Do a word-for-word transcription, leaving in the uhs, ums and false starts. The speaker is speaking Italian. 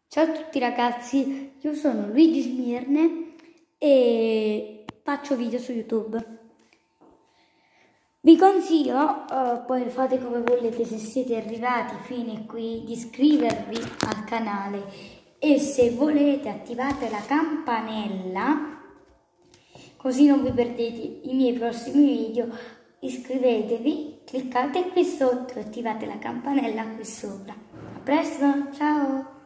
Ciao a tutti ragazzi, io sono Luigi Smirne e faccio video su YouTube. Vi consiglio, uh, poi fate come volete se siete arrivati fino a qui, di iscrivervi al canale e se volete attivate la campanella così non vi perdete i miei prossimi video. Iscrivetevi, cliccate qui sotto e attivate la campanella qui sopra. A presto, ciao!